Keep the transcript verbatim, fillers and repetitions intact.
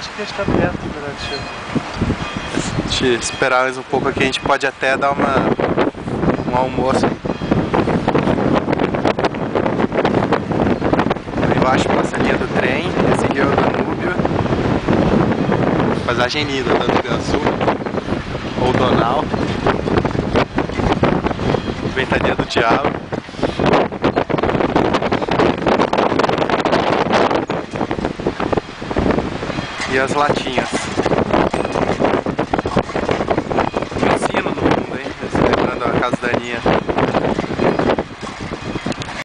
acho que a gente tá perto do destino. Se esperar mais um pouco aqui, a gente pode até dar uma, um almoço. Ali embaixo passa a linha do trem, esse aqui é o Danúbio. Paisagem linda, Danúbio Azul, ou Donal. Ventania do Diabo. E as latinhas.